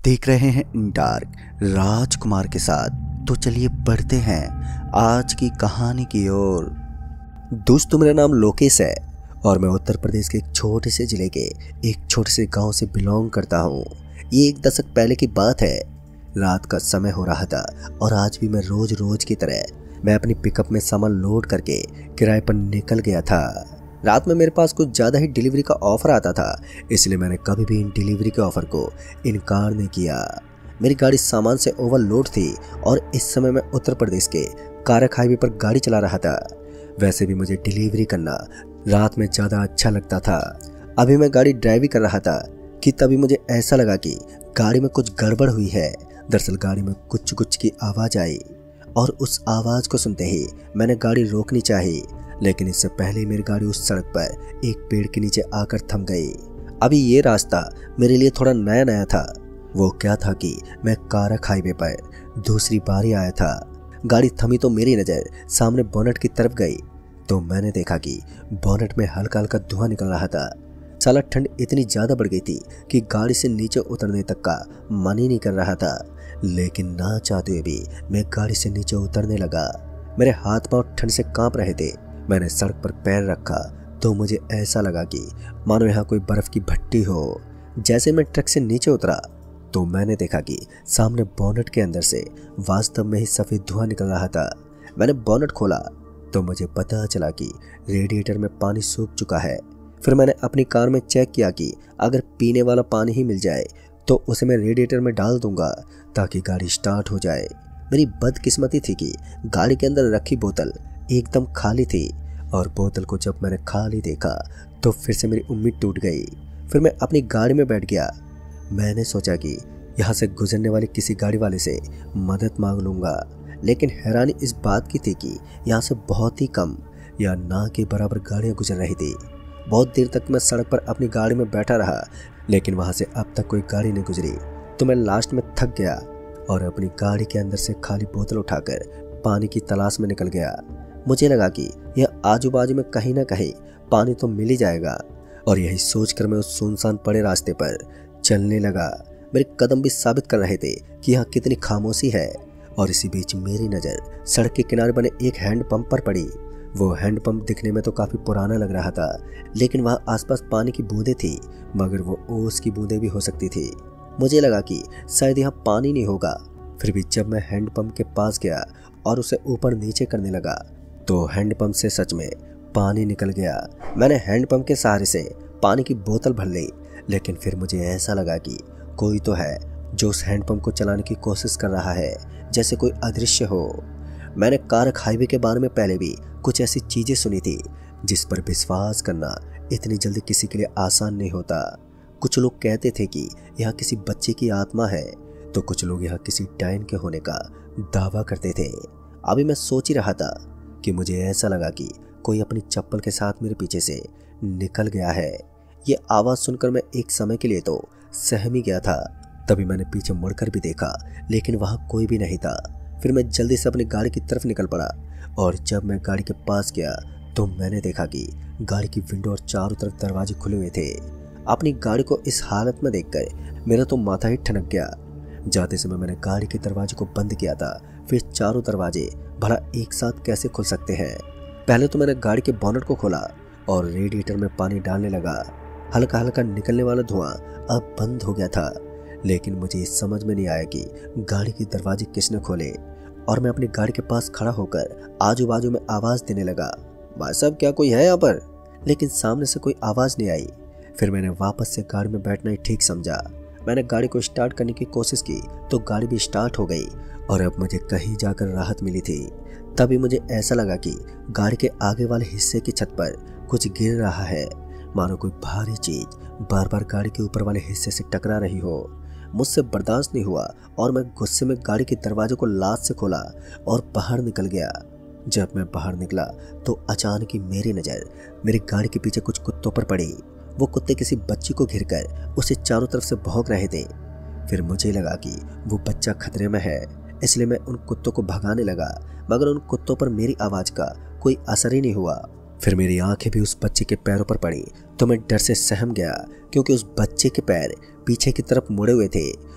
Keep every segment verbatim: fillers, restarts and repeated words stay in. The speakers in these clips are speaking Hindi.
देख रहे हैं इन डार्क राजकुमार के साथ। तो चलिए बढ़ते हैं आज की कहानी की ओर। दोस्तों, मेरा नाम लोकेश है और मैं उत्तर प्रदेश के एक छोटे से जिले के एक छोटे से गांव से बिलोंग करता हूं। ये एक दशक पहले की बात है। रात का समय हो रहा था और आज भी मैं रोज रोज की तरह मैं अपनी पिकअप में सामान लोड करके किराए पर निकल गया था। रात में मेरे पास कुछ ज़्यादा ही डिलीवरी का ऑफ़र आता था, इसलिए मैंने कभी भी इन डिलीवरी के ऑफ़र को इनकार नहीं किया। मेरी गाड़ी सामान से ओवरलोड थी और इस समय मैं उत्तर प्रदेश के कारक हाईवे पर गाड़ी चला रहा था। वैसे भी मुझे डिलीवरी करना रात में ज़्यादा अच्छा लगता था। अभी मैं गाड़ी ड्राइव कर रहा था कि तभी मुझे ऐसा लगा कि गाड़ी में कुछ गड़बड़ हुई है। दरअसल गाड़ी में कुछ कुछ की आवाज़ आई और उस आवाज़ को सुनते ही मैंने गाड़ी रोकनी चाहिए, लेकिन इससे पहले मेरी गाड़ी उस सड़क पर एक पेड़ के नीचे आकर थम गई। अभी ये रास्ता मेरे लिए थोड़ा नया नया था। वो क्या था कि मैं कारक हाईवे पर दूसरी बारी आया था। गाड़ी थमी तो मेरी नज़र सामने बोनट की तरफ गई तो मैंने देखा कि बोनट में हल्का हल्का धुआं निकल रहा था। साला ठंड इतनी ज़्यादा बढ़ गई थी कि गाड़ी से नीचे उतरने तक का मन ही नहीं कर रहा था, लेकिन ना चाहते हुए भी मैं गाड़ी से नीचे उतरने लगा। मेरे हाथ पांव ठंड से कांप रहे थे। मैंने सड़क पर पैर रखा तो मुझे ऐसा लगा कि मानो यहाँ कोई बर्फ की भट्टी हो। जैसे मैं ट्रक से नीचे उतरा तो मैंने देखा कि सामने बोनट के अंदर से वास्तव में ही सफ़ेद धुआं निकल रहा था। मैंने बोनट खोला तो मुझे पता चला कि रेडिएटर में पानी सूख चुका है। फिर मैंने अपनी कार में चेक किया कि अगर पीने वाला पानी ही मिल जाए तो उसे मैं रेडिएटर में डाल दूंगा ताकि गाड़ी स्टार्ट हो जाए। मेरी बदकिस्मती थी कि गाड़ी के अंदर रखी बोतल एकदम खाली थी और बोतल को जब मैंने खाली देखा तो फिर से मेरी उम्मीद टूट गई। फिर मैं अपनी गाड़ी में बैठ गया। मैंने सोचा कि यहाँ से गुजरने वाले किसी गाड़ी वाले से मदद मांग लूँगा, लेकिन हैरानी इस बात की थी कि यहाँ से बहुत ही कम या ना के बराबर गाड़ियाँ गुजर रही थी। बहुत देर तक मैं सड़क पर अपनी गाड़ी में बैठा रहा, लेकिन वहाँ से अब तक कोई गाड़ी नहीं गुजरी। तो मैं लास्ट में थक गया और अपनी गाड़ी के अंदर से खाली बोतल उठाकर पानी की तलाश में निकल गया। मुझे लगा कि यह आजू बाजू में कहीं ना कहीं पानी तो मिल ही जाएगा, और यही सोचकर मैं उस सुनसान पड़े रास्ते पर चलने लगा। मेरे कदम भी साबित कर रहे थे कि यहाँ कितनी खामोशी है। और इसी बीच मेरी नज़र सड़क के किनारे बने एक हैंडपंप पर पड़ी। वो हैंडपंप दिखने में तो काफ़ी पुराना लग रहा था, लेकिन वहाँ आसपास पानी की बूंदें थी, मगर वो ओस की बूंदें भी हो सकती थी। मुझे लगा कि शायद यहाँ पानी नहीं होगा। फिर भी जब मैं हैंडपंप के पास गया और उसे ऊपर नीचे करने लगा तो हैंडपंप से सच में पानी निकल गया। मैंने हैंडपंप के सहारे से पानी की बोतल भर ली, लेकिन फिर मुझे ऐसा लगा कि कोई तो है जो उस हैंडपंप को चलाने की कोशिश कर रहा है, जैसे कोई अदृश्य हो। मैंने कारक हाईवे के बारे में पहले भी कुछ ऐसी चीज़ें सुनी थी जिस पर विश्वास करना इतनी जल्दी किसी के लिए आसान नहीं होता। कुछ लोग कहते थे कि यहाँ किसी बच्चे की आत्मा है, तो कुछ लोग यहाँ किसी डायन के होने का दावा करते थे। अभी मैं सोच ही रहा था कि मुझे ऐसा लगा कि कोई अपनी चप्पल के साथ मेरे पीछे से निकल गया है। ये आवाज़ सुनकर मैं एक समय के लिए तो सहम ही गया था। तभी मैंने पीछे मुड़कर भी देखा, लेकिन वहाँ कोई भी नहीं था। फिर मैं जल्दी से अपनी गाड़ी की तरफ निकल पड़ा और जब मैं गाड़ी के पास गया तो मैंने देखा कि गाड़ी की विंडो और चारों तरफ दरवाजे खुले हुए थे। अपनी गाड़ी को इस हालत में देखकर मेरा तो माथा ही ठनक गया। जाते समय मैंने गाड़ी के दरवाजे को बंद किया था, फिर चारों दरवाजे भला एक साथ कैसे खुल सकते हैं। पहले तो मैंने गाड़ी के बोनट को खोला और रेडिएटर में पानी डालने लगा। हल्का हल्का निकलने वाला धुआं अब बंद हो गया था, लेकिन मुझे समझ में नहीं आया कि गाड़ी के दरवाजे किसने खोले। और मैं अपनी गाड़ी के पास खड़ा होकर आजू बाजू में आवाज़ देने लगा, भाई साहब क्या कोई है यहाँ पर? लेकिन सामने से कोई आवाज़ नहीं आई। फिर मैंने वापस से गाड़ी में बैठना ही ठीक समझा। मैंने गाड़ी को स्टार्ट करने की कोशिश की तो गाड़ी भी स्टार्ट हो गई और अब मुझे कहीं जाकर राहत मिली थी। तभी मुझे ऐसा लगा कि गाड़ी के आगे वाले हिस्से की छत पर कुछ गिर रहा है, मानो कोई भारी चीज़ बार बार गाड़ी के ऊपर वाले हिस्से से टकरा रही हो। मुझसे बर्दाश्त नहीं हुआ और मैं गुस्से में गाड़ी के दरवाजे को लात से खोला और बाहर निकल गया। जब मैं बाहर निकला तो अचानक ही मेरी नज़र मेरी गाड़ी के पीछे कुछ कुत्तों पर पड़ी। वो कुत्ते किसी बच्ची को घिरकर उसे चारों तरफ से भौंक रहे थे। फिर मुझे लगा कि वो बच्चा खतरे में है, इसलिए मैं उन कुत्तों को भगाने लगा, मगर उन कुत्तों पर मेरी आवाज़ का कोई असर ही नहीं हुआ। फिर मेरी आंखें भी उस बच्चे के पैरों पर पड़ी तो मैं डर से सहम गया, क्योंकि उस बच्चे के पैर पीछे की तरफ मुड़े हुए थे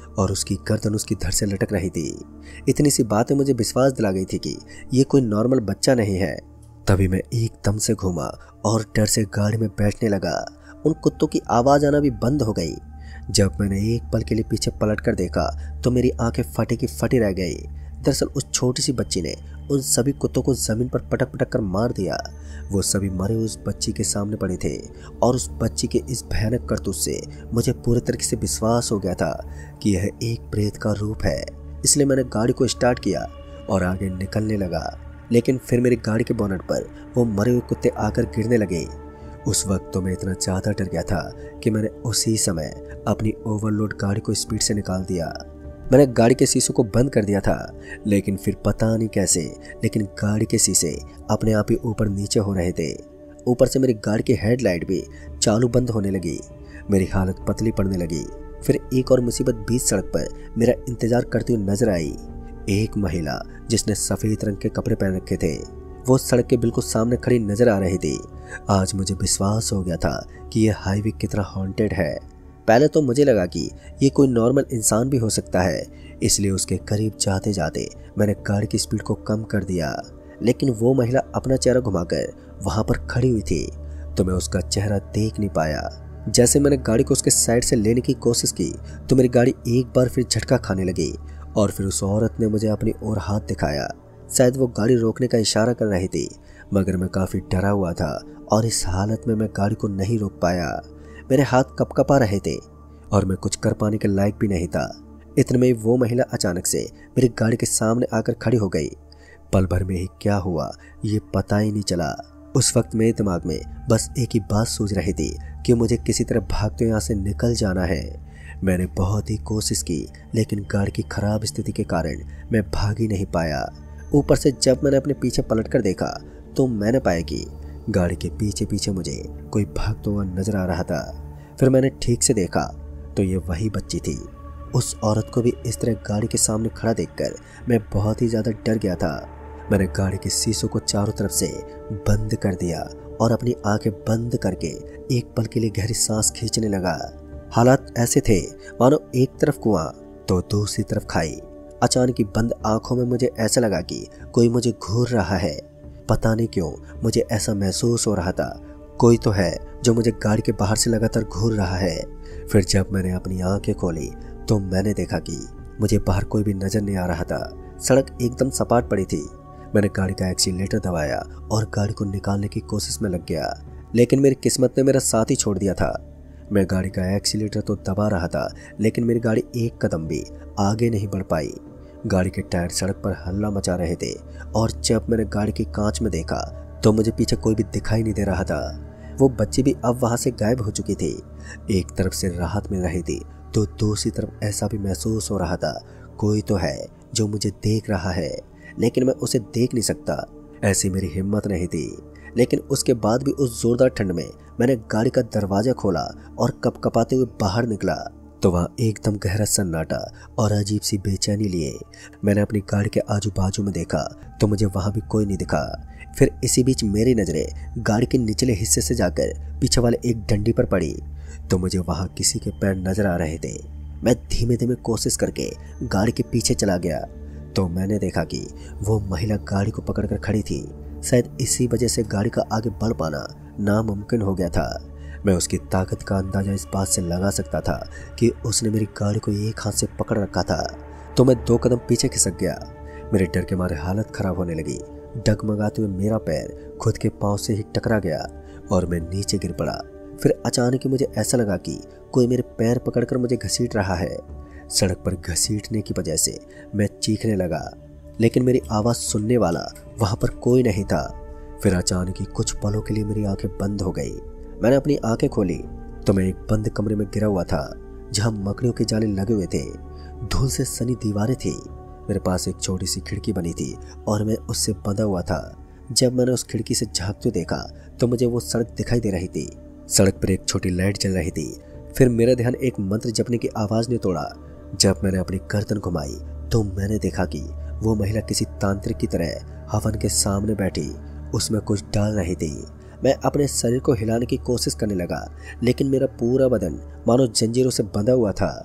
और उसकी गर्दन उसकी धड़ से लटक रही थी। इतनी सी बातें मुझे विश्वास दिला गई थी कि ये कोई नॉर्मल बच्चा नहीं है। तभी मैं एकदम से घूमा और डर से गाड़ी में बैठने लगा। उन कुत्तों की आवाज़ आना भी बंद हो गई। जब मैंने एक पल के लिए पीछे पलट कर देखा तो मेरी आंखें फटी की फटी रह गई। दरअसल उस छोटी सी बच्ची ने उन सभी कुत्तों को जमीन पर पटक पटक कर मार दिया। वो सभी मरे उस बच्ची के सामने पड़े थे और उस बच्ची के इस भयानक करतूत से मुझे पूरे तरीके से विश्वास हो गया था कि यह एक प्रेत का रूप है। इसलिए मैंने गाड़ी को स्टार्ट किया और आगे निकलने लगा। लेकिन फिर मेरी गाड़ी के बोनट पर वो मरे हुए कुत्ते आकर गिरने लगे। उस वक्त तो मैं इतना ज़्यादा डर गया था कि मैंने उसी समय अपनी ओवरलोड गाड़ी को स्पीड से निकाल दिया। मैंने गाड़ी के शीशों को बंद कर दिया था, लेकिन फिर पता नहीं कैसे लेकिन गाड़ी के शीशे अपने आप ही ऊपर नीचे हो रहे थे। ऊपर से मेरी गाड़ी की हेडलाइट भी चालू बंद होने लगी। मेरी हालत पतली पड़ने लगी। फिर एक और मुसीबत बीच सड़क पर मेरा इंतजार करती हुई नजर आई। एक महिला जिसने सफ़ेद रंग के कपड़े पहन रखे थे वो सड़क के बिल्कुल सामने खड़ी नजर आ रही थी। आज मुझे विश्वास हो गया था कि यह हाईवे की तरह हॉन्टेड है। पहले तो मुझे लगा कि ये कोई नॉर्मल इंसान भी हो सकता है, इसलिए उसके करीब जाते जाते मैंने गाड़ी की स्पीड को कम कर दिया। लेकिन वो महिला अपना चेहरा घुमाकर वहां पर खड़ी हुई थी तो मैं उसका चेहरा देख नहीं पाया। जैसे मैंने गाड़ी को उसके साइड से लेने की कोशिश की तो मेरी गाड़ी एक बार फिर झटका खाने लगी और फिर उस औरत ने मुझे अपनी ओर हाथ दिखाया। शायद वो गाड़ी रोकने का इशारा कर रही थी, मगर मैं काफ़ी डरा हुआ था और इस हालत में मैं गाड़ी को नहीं रोक पाया। मेरे हाथ कपकपा रहे थे और मैं कुछ कर पाने के लायक भी नहीं था। इतने में वो महिला अचानक से मेरी गाड़ी के सामने आकर खड़ी हो गई। पल भर में ही क्या हुआ ये पता ही नहीं चला। उस वक्त मेरे दिमाग में बस एक ही बात सूझ रही थी कि मुझे किसी तरह भागते यहाँ से निकल जाना है। मैंने बहुत ही कोशिश की, लेकिन गाड़ी की खराब स्थिति के कारण मैं भाग ही नहीं पाया। ऊपर से जब मैंने अपने पीछे पलटकर देखा तो मैंने पाया कि गाड़ी के पीछे पीछे मुझे कोई भागता हुआ नजर आ रहा था। फिर मैंने ठीक से देखा तो ये वही बच्ची थी। उस औरत को भी इस तरह गाड़ी के सामने खड़ा देखकर मैं बहुत ही ज़्यादा डर गया था। मैंने गाड़ी के शीशों को चारों तरफ से बंद कर दिया और अपनी आंखें बंद करके एक पल के लिए गहरी सांस खींचने लगा। हालात ऐसे थे मानो एक तरफ कुआं तो दूसरी तरफ खाई। अचानक ही बंद आंखों में मुझे ऐसा लगा कि कोई मुझे घूर रहा है। पता नहीं क्यों मुझे ऐसा महसूस हो रहा था, कोई तो है जो मुझे गाड़ी के बाहर से लगातार घूर रहा है। फिर जब मैंने अपनी आंखें खोली तो मैंने देखा कि मुझे बाहर कोई भी नजर नहीं आ रहा था। सड़क एकदम सपाट पड़ी थी। मैंने गाड़ी का एक्सीलेटर दबाया और गाड़ी को निकालने की कोशिश में लग गया, लेकिन मेरी किस्मत ने मेरा साथ ही छोड़ दिया था। मैं गाड़ी का एक्सीलेटर तो दबा रहा था, लेकिन मेरी गाड़ी एक कदम भी आगे नहीं बढ़ पाई। गाड़ी के टायर सड़क पर हल्ला मचा रहे थे और जब मैंने गाड़ी की कांच में देखा तो मुझे पीछे कोई भी दिखाई नहीं दे रहा था। वो बच्ची भी अब वहां से गायब हो चुकी थी। एक तरफ से राहत मिल रही थी तो दूसरी तरफ ऐसा भी महसूस हो रहा था कोई तो है जो मुझे देख रहा है, लेकिन मैं उसे देख नहीं सकता। ऐसी मेरी हिम्मत नहीं थी। लेकिन उसके बाद भी उस जोरदार ठंड में मैंने गाड़ी का दरवाजा खोला और कपकपाते हुए बाहर निकला तो वहाँ एकदम गहरा सन्नाटा और अजीब सी बेचैनी लिए मैंने अपनी गाड़ी के आजू बाजू में देखा तो मुझे वहाँ भी कोई नहीं दिखा। फिर इसी बीच मेरी नज़रें गाड़ी के निचले हिस्से से जाकर पीछे वाले एक डंडी पर पड़ी तो मुझे वहाँ किसी के पैर नजर आ रहे थे। मैं धीमे धीमे कोशिश करके गाड़ी के पीछे चला गया तो मैंने देखा कि वो महिला गाड़ी को पकड़कर खड़ी थी। शायद इसी वजह से गाड़ी का आगे बढ़ पाना नामुमकिन हो गया था। मैं उसकी ताकत का अंदाजा इस बात से लगा सकता था कि उसने मेरी गाड़ी को एक हाथ से पकड़ रखा था। तो मैं दो कदम पीछे खिसक गया। मेरे डर के मारे हालत खराब होने लगी। डगमगाते हुए मेरा पैर खुद के पांव से ही टकरा गया और मैं नीचे गिर पड़ा। फिर अचानक ही मुझे ऐसा लगा कि कोई मेरे पैर पकड़कर मुझे घसीट रहा है। सड़क पर घसीटने की वजह से मैं चीखने लगा, लेकिन मेरी आवाज़ सुनने वाला वहाँ पर कोई नहीं था। फिर अचानक ही कुछ पलों के लिए मेरी आंखें बंद हो गई। मैंने अपनी आंखें खोली तो मैं एक बंद कमरे में गिरा हुआ था जहाँ मकड़ियों के जाले लगे हुए थे। धूल से सनी दीवारें थी। मेरे पास एक छोटी सी खिड़की बनी थी और मैं उससे बंधा हुआ था। जब मैंने उस खिड़की से झांकते देखा तो मुझे वो सड़क दिखाई दे रही थी। सड़क पर एक छोटी लाइट जल रही थी। फिर मेरा ध्यान एक मंत्र जपने की आवाज़ ने तोड़ा। जब मैंने अपनी गर्दन घुमाई तो मैंने देखा कि वो महिला किसी तांत्रिक की तरह हवन के सामने बैठी उसमें कुछ डाल रही थी। मैं अपने शरीर को हिलाने की कोशिश करने लगा, लेकिन मेरा पूरा बदन मानो जंजीरों से बंधा हुआ था।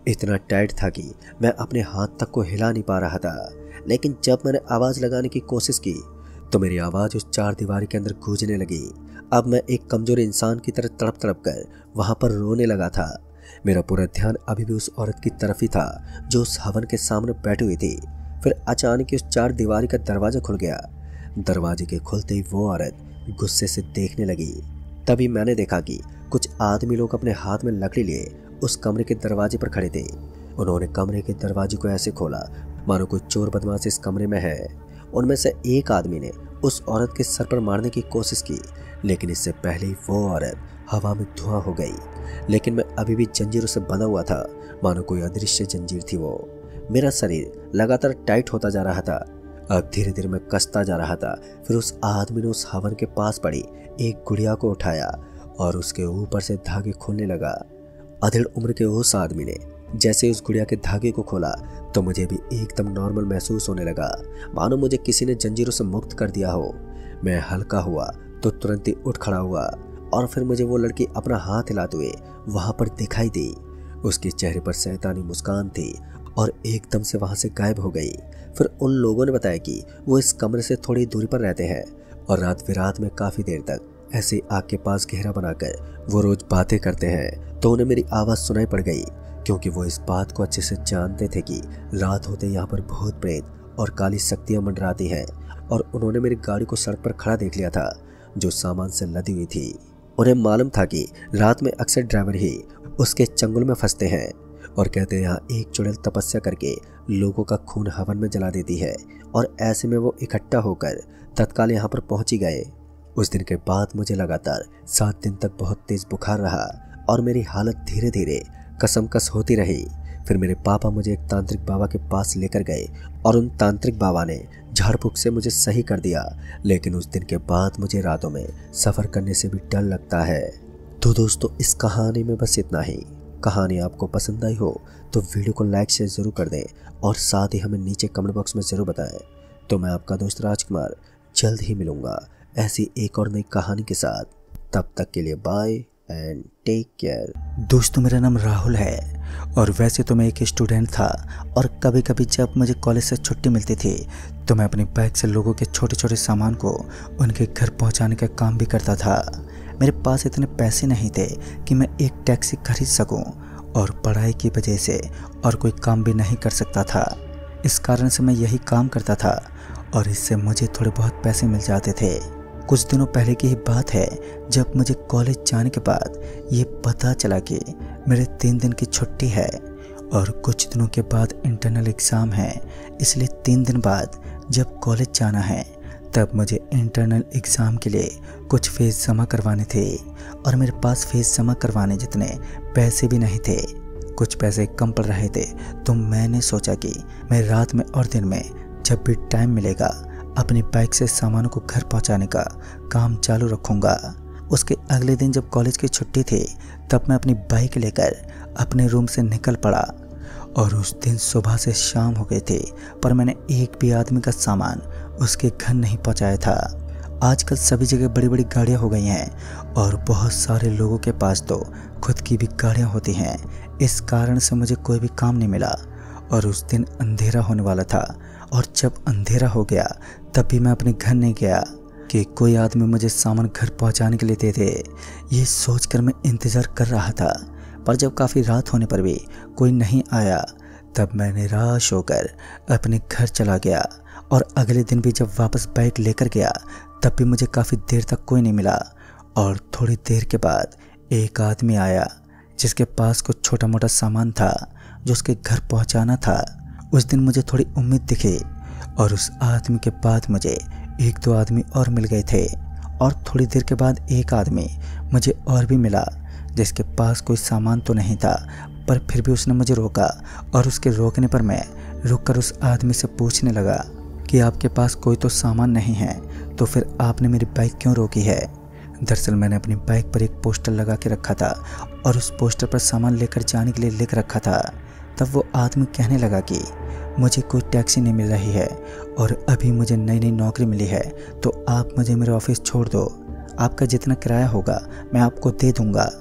इतना टाइट था कि मैं अपने हाथ तक को हिला नहीं पा रहा था। लेकिन जब मैंने आवाज़ लगाने की कोशिश की तो मेरी आवाज़ उस चार दीवारी के अंदर गूंजने लगी। अब मैं एक कमज़ोर इंसान की तरह तड़प तड़प कर वहाँ पर रोने लगा था। मेरा पूरा ध्यान अभी भी उस औरत की तरफ ही था जो उस हवन के सामने बैठी हुई थी। फिर अचानक उस चार दीवारी का दरवाज़ा खुल गया। दरवाजे के खुलते ही वो औरत गुस्से से देखने लगी। तभी मैंने देखा कि कुछ आदमी लोग अपने हाथ में लकड़ी लिए उस कमरे के दरवाजे पर खड़े थे। उन्होंने कमरे के दरवाजे को ऐसे खोला मानो कोई चोर बदमाश इस कमरे में है। उनमें से एक आदमी ने उस औरत के सर पर मारने की कोशिश की, लेकिन इससे पहले ही वो औरत हवा में धुआं हो गई। लेकिन मैं अभी भी जंजीरों से बंधा हुआ था, मानो कोई अदृश्य जंजीर थी वो। मेरा शरीर लगातार टाइट होता जा रहा था। अब धीरे धीरे मैं कसता जा रहा था। फिर उस आदमी ने उस हवन के पास पड़ी एक गुड़िया को उठाया और उसके ऊपर से धागे खोलने लगा। अधेड़ उम्र के उस आदमी ने जैसे उस गुड़िया के धागे को खोला तो मुझे भी एकदम नॉर्मल महसूस होने लगा, मानो मुझे किसी ने जंजीरों से मुक्त कर दिया हो। मैं हल्का हुआ तो तुरंत ही उठ खड़ा हुआ और फिर मुझे वो लड़की अपना हाथ हिलाते हुए वहां पर दिखाई दी। उसके चेहरे पर शैतानी मुस्कान थी और एकदम से वहां से गायब हो गई। फिर उन लोगों ने बताया कि वो इस कमरे से थोड़ी दूरी पर रहते हैं और रात बिरात में काफ़ी देर तक ऐसे आग के पास घेरा बनाकर वो रोज बातें करते हैं। तो उन्हें मेरी आवाज़ सुनाई पड़ गई, क्योंकि वो इस बात को अच्छे से जानते थे कि रात होते यहाँ पर भूत प्रेत और काली शक्तियाँ मंडराती हैं। और उन्होंने मेरी गाड़ी को सड़क पर खड़ा देख लिया था जो सामान से लदी हुई थी। उन्हें मालूम था कि रात में अक्सर ड्राइवर ही उसके चंगुल में फंसते हैं और कहते हैं यहाँ एक चुड़ैल तपस्या करके लोगों का खून हवन में जला देती है। और ऐसे में वो इकट्ठा होकर तत्काल यहाँ पर पहुंच ही गए। उस दिन के बाद मुझे लगातार सात दिन तक बहुत तेज बुखार रहा और मेरी हालत धीरे धीरे कसमकस होती रही। फिर मेरे पापा मुझे एक तांत्रिक बाबा के पास लेकर गए और उन तांत्रिक बाबा ने झाड़ फूक से मुझे सही कर दिया। लेकिन उस दिन के बाद मुझे रातों में सफ़र करने से भी डर लगता है। तो दोस्तों, इस कहानी में बस इतना ही। कहानी आपको पसंद आई हो तो वीडियो को लाइक शेयर ज़रूर कर दें और साथ ही हमें नीचे कमेंट बॉक्स में ज़रूर बताएं। तो मैं आपका दोस्त राजकुमार जल्द ही मिलूँगा ऐसी एक और नई कहानी के साथ। तब तक के लिए बाय एंड टेक केयर। दोस्तों, मेरा नाम राहुल है और वैसे तो मैं एक स्टूडेंट था और कभी कभी जब मुझे कॉलेज से छुट्टी मिलती थी तो मैं अपनी बाइक से लोगों के छोटे छोटे सामान को उनके घर पहुंचाने का काम भी करता था। मेरे पास इतने पैसे नहीं थे कि मैं एक टैक्सी खरीद सकूं और पढ़ाई की वजह से और कोई काम भी नहीं कर सकता था। इस कारण से मैं यही काम करता था और इससे मुझे थोड़े बहुत पैसे मिल जाते थे। कुछ दिनों पहले की ही बात है जब मुझे कॉलेज जाने के बाद ये पता चला कि मेरे तीन दिन की छुट्टी है और कुछ दिनों के बाद इंटरनल एग्ज़ाम है। इसलिए तीन दिन बाद जब कॉलेज जाना है तब मुझे इंटरनल एग्ज़ाम के लिए कुछ फीस जमा करवाने थे और मेरे पास फीस जमा करवाने जितने पैसे भी नहीं थे। कुछ पैसे कम पड़ रहे थे तो मैंने सोचा कि मैं रात में और दिन में जब भी टाइम मिलेगा अपनी बाइक से सामानों को घर पहुंचाने का काम चालू रखूंगा। उसके अगले दिन जब कॉलेज की छुट्टी थी तब मैं अपनी बाइक लेकर अपने रूम से निकल पड़ा और उस दिन सुबह से शाम हो गई थी पर मैंने एक भी आदमी का सामान उसके घर नहीं पहुंचाया था। आजकल सभी जगह बड़ी बड़ी गाड़ियां हो गई हैं और बहुत सारे लोगों के पास तो खुद की भी गाड़ियां होती हैं। इस कारण से मुझे कोई भी काम नहीं मिला और उस दिन अंधेरा होने वाला था और जब अंधेरा हो गया तब भी मैं अपने घर नहीं गया कि कोई आदमी मुझे सामान घर पहुंचाने के लिए दे दे। ये सोचकर मैं इंतज़ार कर रहा था, पर जब काफ़ी रात होने पर भी कोई नहीं आया तब मैं निराश होकर अपने घर चला गया। और अगले दिन भी जब वापस बाइक लेकर गया तब भी मुझे काफ़ी देर तक कोई नहीं मिला। और थोड़ी देर के बाद एक आदमी आया जिसके पास कुछ छोटा मोटा सामान था जो उसके घर पहुंचाना था। उस दिन मुझे थोड़ी उम्मीद दिखी और उस आदमी के बाद मुझे एक दो आदमी और मिल गए थे और थोड़ी देर के बाद एक आदमी मुझे और भी मिला जिसके पास कोई सामान तो नहीं था, पर फिर भी उसने मुझे रोका और उसके रोकने पर मैं रुककर उस आदमी से पूछने लगा कि आपके पास कोई तो सामान नहीं है तो फिर आपने मेरी बाइक क्यों रोकी है। दरअसल मैंने अपनी बाइक पर एक पोस्टर लगा के रखा था और उस पोस्टर पर सामान लेकर जाने के लिए लिख रखा था। तब वो आदमी कहने लगा कि मुझे कोई टैक्सी नहीं मिल रही है और अभी मुझे नई नई नौकरी मिली है तो आप मुझे मेरे ऑफिस छोड़ दो, आपका जितना किराया होगा मैं आपको दे दूंगा।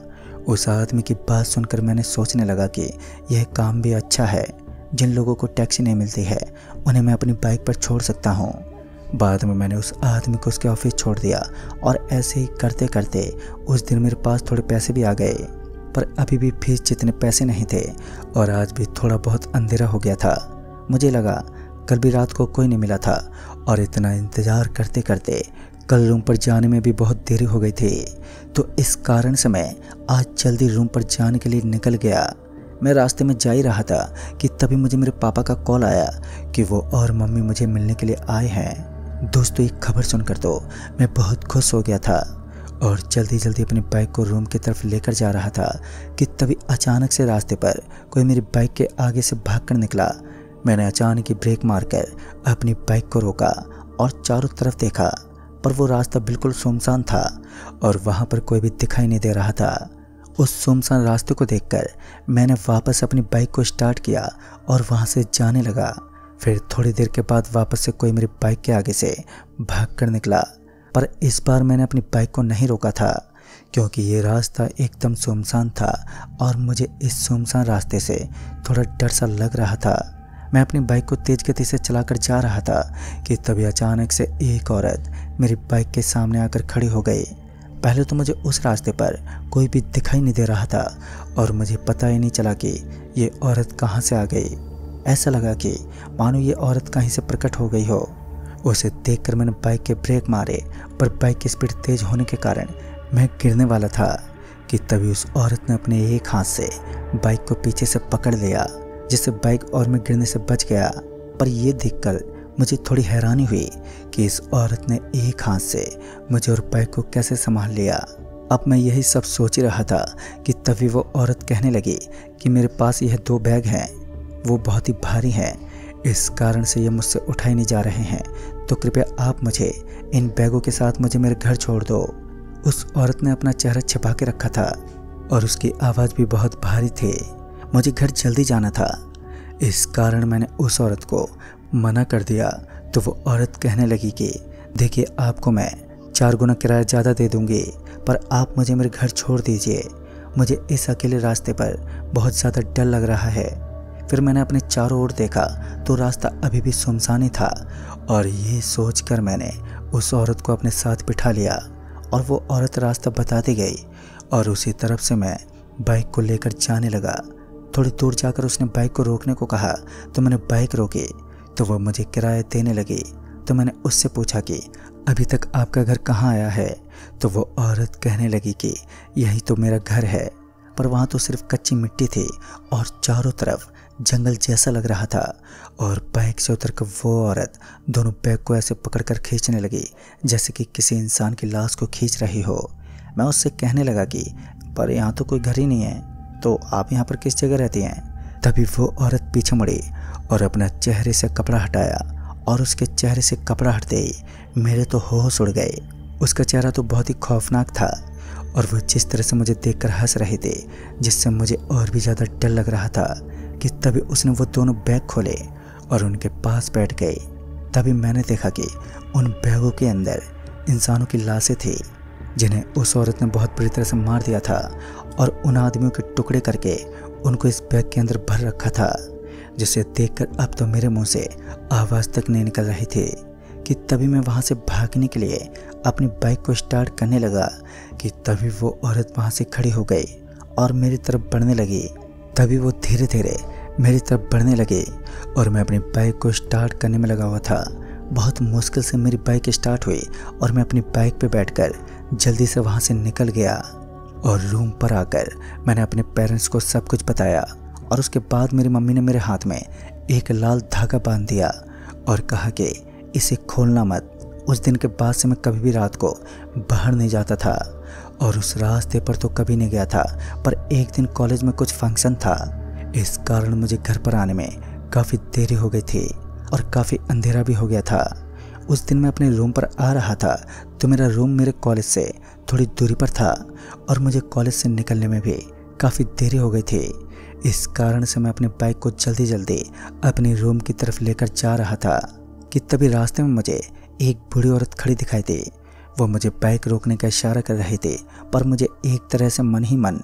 उस आदमी की बात सुनकर मैंने सोचने लगा कि यह काम भी अच्छा है। जिन लोगों को टैक्सी नहीं मिलती है उन्हें मैं अपनी बाइक पर छोड़ सकता हूँ। बाद में मैंने उस आदमी को उसके ऑफिस छोड़ दिया और ऐसे ही करते करते उस दिन मेरे पास थोड़े पैसे भी आ गए, पर अभी भी फीस जितने पैसे नहीं थे और आज भी थोड़ा बहुत अंधेरा हो गया था। मुझे लगा कल भी रात को कोई नहीं मिला था और इतना इंतज़ार करते करते कल रूम पर जाने में भी बहुत देरी हो गई थी, तो इस कारण से मैं आज जल्दी रूम पर जाने के लिए निकल गया। मैं रास्ते में जा ही रहा था कि तभी मुझे मेरे पापा का कॉल आया कि वो और मम्मी मुझे मिलने के लिए आए हैं। दोस्तों, एक खबर सुनकर तो मैं बहुत खुश हो गया था और जल्दी जल्दी अपनी बाइक को रूम की तरफ लेकर जा रहा था कि तभी अचानक से रास्ते पर कोई मेरी बाइक के आगे से भागकर निकला। मैंने अचानक ही ब्रेक मारकर अपनी बाइक को रोका और चारों तरफ देखा, पर वो रास्ता बिल्कुल सुनसान था और वहाँ पर कोई भी दिखाई नहीं दे रहा था। उस सुनसान रास्ते को देखकर मैंने वापस अपनी बाइक को स्टार्ट किया और वहाँ से जाने लगा। फिर थोड़ी देर के बाद वापस से कोई मेरी बाइक के आगे से भागकर निकला, पर इस बार मैंने अपनी बाइक को नहीं रोका था क्योंकि ये रास्ता एकदम सुनसान था और मुझे इस सुनसान रास्ते से थोड़ा डर सा लग रहा था। मैं अपनी बाइक को तेज गति से चलाकर जा रहा था कि तभी अचानक से एक औरत मेरी बाइक के सामने आकर खड़ी हो गई। पहले तो मुझे उस रास्ते पर कोई भी दिखाई नहीं दे रहा था और मुझे पता ही नहीं चला कि ये औरत कहाँ से आ गई। ऐसा लगा कि मानो ये औरत कहीं से प्रकट हो गई हो। उसे देखकर मैंने बाइक के ब्रेक मारे, पर बाइक की स्पीड तेज होने के कारण मैं गिरने वाला था कि तभी उस औरत ने अपने एक हाथ से बाइक को पीछे से पकड़ लिया, जिससे बाइक और मैं गिरने से बच गया। पर यह देखकर मुझे थोड़ी हैरानी हुई कि इस औरत ने एक हाथ से मुझे और बाइक को कैसे संभाल लिया। अब मैं यही सब सोच ही रहा था कि तभी वो औरत कहने लगी कि मेरे पास यह दो बैग हैं, वो बहुत ही भारी हैं, इस कारण से ये मुझसे उठाए नहीं जा रहे हैं, तो कृपया आप मुझे इन बैगों के साथ मुझे मेरे घर छोड़ दो। उस औरत ने अपना चेहरा छिपा के रखा था और उसकी आवाज़ भी बहुत भारी थी। मुझे घर जल्दी जाना था, इस कारण मैंने उस औरत को मना कर दिया। तो वो औरत कहने लगी कि देखिए, आपको मैं चार गुना किराया ज़्यादा दे दूंगी, पर आप मुझे मेरे घर छोड़ दीजिए। मुझे इस अकेले रास्ते पर बहुत ज़्यादा डर लग रहा है। फिर मैंने अपने चारों ओर देखा तो रास्ता अभी भी सुनसान ही था और ये सोचकर मैंने उस औरत को अपने साथ बिठा लिया और वो औरत रास्ता बताती गई और उसी तरफ से मैं बाइक को लेकर जाने लगा। थोड़ी दूर जाकर उसने बाइक को रोकने को कहा तो मैंने बाइक रोकी तो वह मुझे किराया देने लगी। तो मैंने उससे पूछा कि अभी तक आपका घर कहाँ आया है? तो वो औरत कहने लगी कि यही तो मेरा घर है, पर वहाँ तो सिर्फ कच्ची मिट्टी थी और चारों तरफ जंगल जैसा लग रहा था। और बाइक से उतरकर वो औरत दोनों बैग को ऐसे पकड़कर खींचने लगी जैसे कि किसी इंसान की लाश को खींच रही हो। मैं उससे कहने लगा कि पर यहाँ तो कोई घर ही नहीं है, तो आप यहाँ पर किस जगह रहती हैं? तभी वो औरत पीछे मुड़ी और अपना चेहरे से कपड़ा हटाया और उसके चेहरे से कपड़ा हटते ही मेरे तो होश उड़ गए। उसका चेहरा तो बहुत ही खौफनाक था और वो जिस तरह से मुझे देखकर हंस रहे थे, जिससे मुझे और भी ज़्यादा डर लग रहा था कि तभी उसने वो दोनों बैग खोले और उनके पास बैठ गए। तभी मैंने देखा कि उन बैगों के अंदर इंसानों की लाशें थी जिन्हें उस औरत ने बहुत बुरी तरह से मार दिया था और उन आदमियों के टुकड़े करके उनको इस बैग के अंदर भर रखा था, जिसे देखकर अब तो मेरे मुंह से आवाज़ तक नहीं निकल रही थी कि तभी मैं वहाँ से भागने के लिए अपनी बाइक को स्टार्ट करने लगा कि तभी वो औरत वहाँ से खड़ी हो गई और मेरी तरफ बढ़ने लगी। तभी वो धीरे धीरे मेरी तरफ बढ़ने लगी और मैं अपनी बाइक को स्टार्ट करने में लगा हुआ था। बहुत मुश्किल से मेरी बाइक स्टार्ट हुई और मैं अपनी बाइक पे बैठकर जल्दी से वहाँ से निकल गया और रूम पर आकर मैंने अपने पेरेंट्स को सब कुछ बताया और उसके बाद मेरी मम्मी ने मेरे हाथ में एक लाल धागा बांध दिया और कहा कि इसे खोलना मत। उस दिन के बाद से मैं कभी भी रात को बाहर नहीं जाता था और उस रास्ते पर तो कभी नहीं गया था, पर एक दिन कॉलेज में कुछ फंक्शन था, इस कारण मुझे घर पर आने में काफ़ी देरी हो गई थी और काफ़ी अंधेरा भी हो गया था। उस दिन मैं अपने रूम पर आ रहा था तो मेरा रूम मेरे कॉलेज से थोड़ी दूरी पर था और मुझे कॉलेज से निकलने में भी काफ़ी देरी हो गई थी। इस कारण से मैं अपनी बाइक को जल्दी जल्दी अपने रूम की तरफ लेकर जा रहा था कि तभी रास्ते में मुझे एक बूढ़ी औरत खड़ी दिखाई दी। वो मुझे बाइक रोकने का इशारा कर रही थी, पर मुझे एक तरह से मन ही मन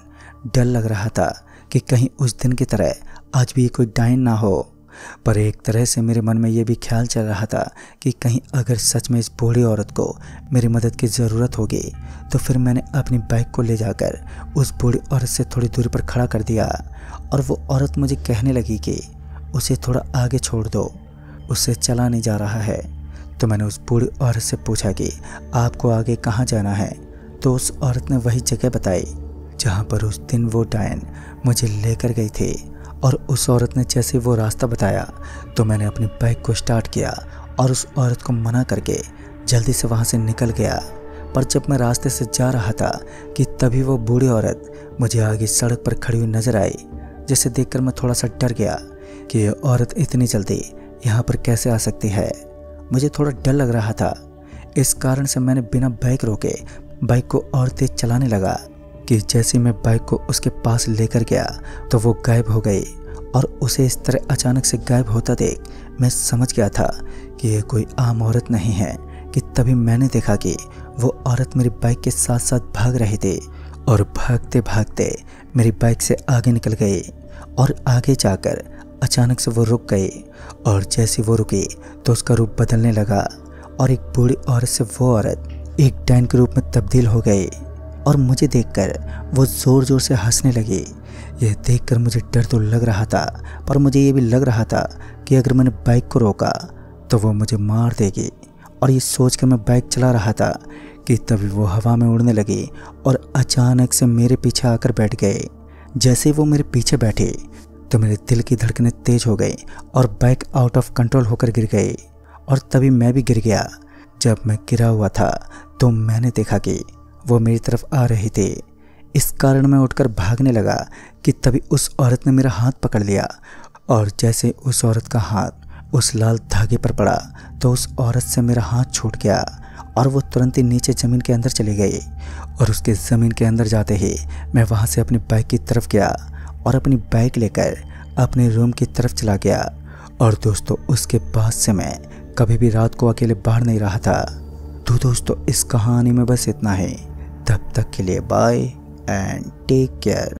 डर लग रहा था कि कहीं उस दिन की तरह आज भी कोई डायन ना हो। पर एक तरह से मेरे मन में ये भी ख्याल चल रहा था कि कहीं अगर सच में इस बूढ़ी औरत को मेरी मदद की ज़रूरत होगी तो फिर मैंने अपनी बाइक को ले जाकर उस बूढ़ी औरत से थोड़ी दूरी पर खड़ा कर दिया और वो औरत मुझे कहने लगी कि उसे थोड़ा आगे छोड़ दो, उससे चला नहीं जा रहा है। तो मैंने उस बूढ़ी औरत से पूछा कि आपको आगे कहाँ जाना है। तो उस औरत ने वही जगह बताई जहाँ पर उस दिन वो डायन मुझे लेकर गई थी। और उस औरत ने जैसे वो रास्ता बताया तो मैंने अपनी बाइक को स्टार्ट किया और उस औरत को मना करके जल्दी से वहाँ से निकल गया। पर जब मैं रास्ते से जा रहा था कि तभी वो बूढ़ी औरत मुझे आगे सड़क पर खड़ी हुई नजर आई, जिसे देखकर मैं थोड़ा सा डर गया कि ये औरत इतनी जल्दी यहाँ पर कैसे आ सकती है। मुझे थोड़ा डर लग रहा था, इस कारण से मैंने बिना बाइक रोके बाइक को और तेज चलाने लगा कि जैसे मैं बाइक को उसके पास लेकर गया तो वो गायब हो गई। और उसे इस तरह अचानक से गायब होता देख मैं समझ गया था कि ये कोई आम औरत नहीं है कि तभी मैंने देखा कि वो औरत मेरी बाइक के साथ साथ भाग रही थी और भागते भागते मेरी बाइक से आगे निकल गई। और आगे जाकर अचानक से वो रुक गई और जैसे वो रुकी तो उसका रूप बदलने लगा और एक बूढ़ी औरत से वो औरत एक डायन के रूप में तब्दील हो गई। और मुझे देखकर वो ज़ोर ज़ोर से हंसने लगी। यह देखकर मुझे डर तो लग रहा था, पर मुझे ये भी लग रहा था कि अगर मैंने बाइक को रोका तो वो मुझे मार देगी। और ये सोचकर मैं बाइक चला रहा था कि तभी वो हवा में उड़ने लगी और अचानक से मेरे पीछे आकर बैठ गए। जैसे वो मेरे पीछे बैठे तो मेरे दिल की धड़कनें तेज हो गई और बाइक आउट ऑफ कंट्रोल होकर गिर गई। और तभी मैं भी गिर गया। जब मैं गिरा हुआ था तो मैंने देखा कि वो मेरी तरफ आ रही थी। इस कारण मैं उठकर भागने लगा कि तभी उस औरत ने मेरा हाथ पकड़ लिया। और जैसे उस औरत का हाथ उस लाल धागे पर पड़ा तो उस औरत से मेरा हाथ छूट गया और वो तुरंत ही नीचे ज़मीन के अंदर चली गई। और उसके ज़मीन के अंदर जाते ही मैं वहाँ से अपनी बाइक की तरफ गया और अपनी बाइक लेकर अपने रूम की तरफ चला गया। और दोस्तों उसके बाद से मैं कभी भी रात को अकेले बाहर नहीं रहा था। तो दोस्तों इस कहानी में बस इतना ही। तब तक के लिए बाय एंड टेक केयर।